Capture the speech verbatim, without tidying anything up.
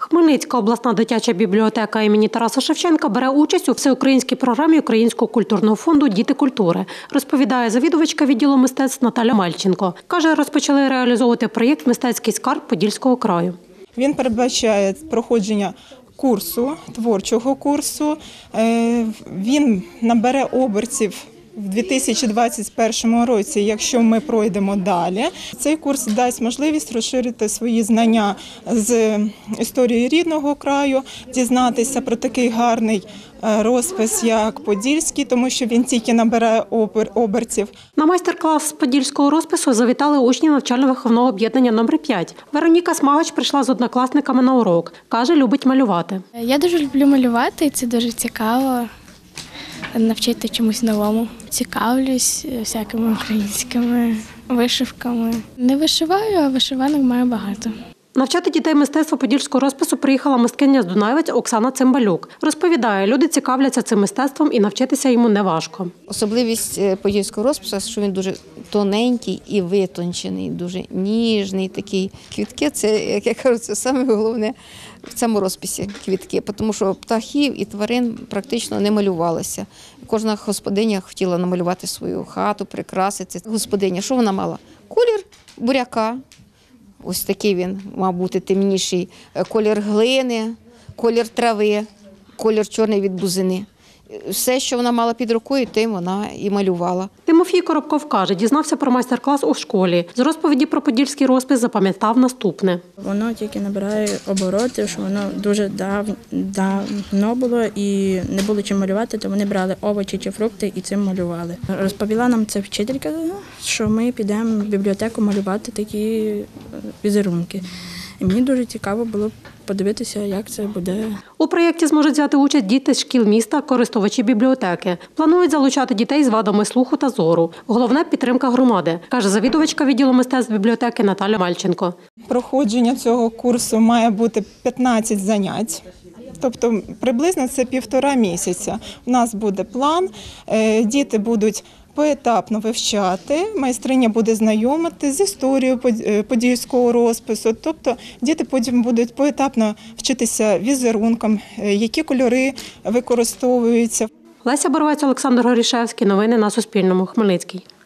Хмельницька обласна дитяча бібліотека імені Тараса Шевченка бере участь у всеукраїнській програмі Українського культурного фонду «Діти культури», розповідає завідувачка відділу мистецтв Наталя Мальченко. Каже, розпочали реалізовувати проєкт «Мистецький скарб Подільського краю». Він передбачає проходження курсу, творчого курсу. Він набере обертів в дві тисячі двадцять першому році, якщо ми пройдемо далі. Цей курс дасть можливість розширити свої знання з історії рідного краю, дізнатися про такий гарний розпис, як Подільський, тому що він тільки набирає обертів. На майстер-клас з подільського розпису завітали учні навчально-виховного об'єднання номер п'ять. Вероніка Смагач прийшла з однокласниками на урок. Каже, любить малювати. Я дуже люблю малювати, і це дуже цікаво. Навчити чомусь новому. Цікавлюсь всякими українськими вишивками. Не вишиваю, а вишиванок маю багато. Навчати дітей мистецтва подільського розпису приїхала мисткиня з Дунаєвець Оксана Цимбалюк. Розповідає, люди цікавляться цим мистецтвом і навчитися йому неважко. Особливість подільського розпису, що він дуже тоненький і витончений, дуже ніжний такий. Квітки – це, як я кажу, це саме головне в цьому розписі – квітки, тому що птахів і тварин практично не малювалося. Кожна господиня хотіла намалювати свою хату, прикрасити. Господиня, що вона мала? Колір буряка. Ось такий він, мав бути темніший, колір глини, колір трави, колір чорний від бузини. Все, що вона мала під рукою, тим вона і малювала. Тимофій Коробков каже, дізнався про майстер-клас у школі. З розповіді про подільський розпис запам'ятав наступне. Воно тільки набирає обороти, що воно дуже дав, давно було і не було чим малювати, то вони брали овочі чи фрукти і цим малювали. Розповіла нам ця вчителька, що ми підемо в бібліотеку малювати такі візерунки. І мені дуже цікаво було подивитися, як це буде. У проєкті зможуть взяти участь діти з шкіл міста, користувачі бібліотеки. Планують залучати дітей з вадами слуху та зору. Головне – підтримка громади, каже завідувачка відділу мистецтв бібліотеки Наталя Мальченко. Проходження цього курсу має бути п'ятнадцять занять. Тобто приблизно це півтора місяця. У нас буде план, діти будуть поетапно вивчати, майстриня буде знайомити з історією подільського розпису. Тобто діти потім будуть поетапно вчитися візерункам, які кольори використовуються. Леся Боровець, Олександр Горішевський. Новини на Суспільному. Хмельницький.